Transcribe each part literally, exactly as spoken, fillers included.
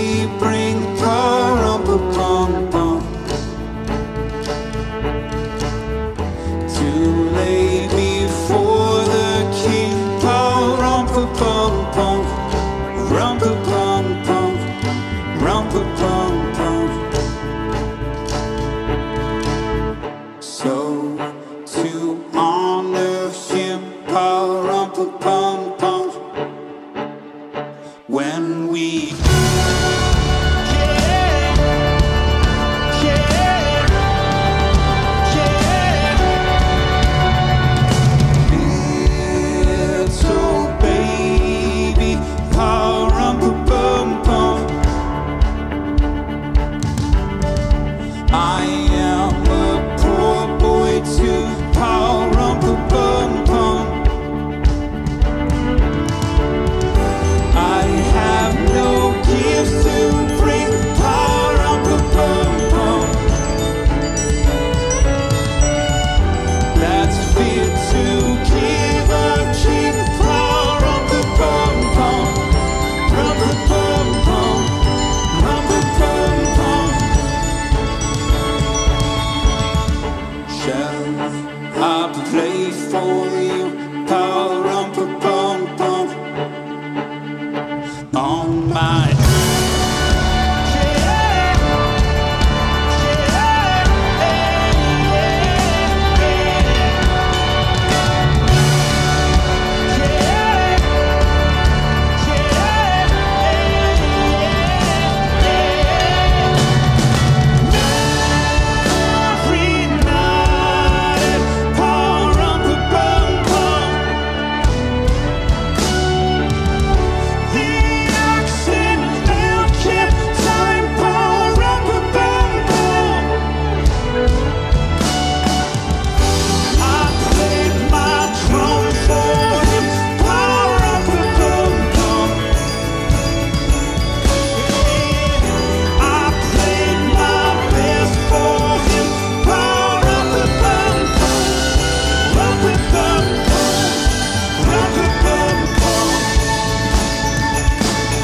bring pa-rum-pa-pum-pum to lay before the king. Pa-rum-pa-pum-pum, rum-pa-pum-pum, rum-pa-pum-pum. So to honor him, pa-rum-pa-pum-pum, when we I am a poor boy too, pa-rum-pa-pum-pum. I have no gifts to bring, pa-rum-pa-pum-pum, that's fit to give a king. Pa-rum-pa-pum-pum, rum-pa-pum-pum, rum-pa-pum-pum. Shall I play for you, pa-rum-pa-pum-pum, on my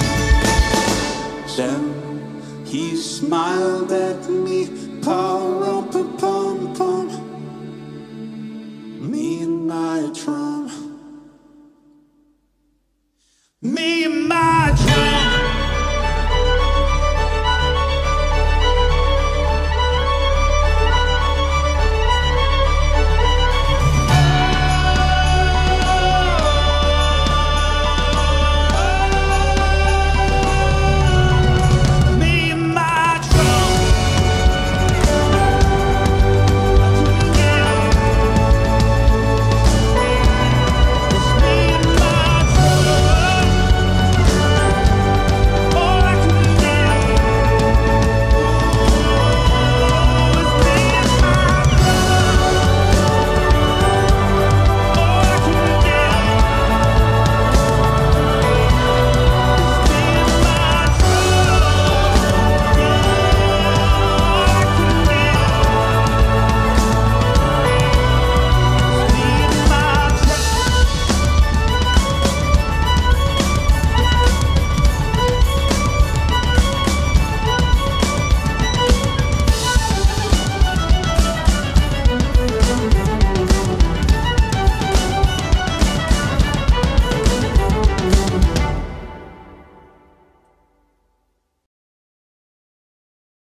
then he smiled at me, pa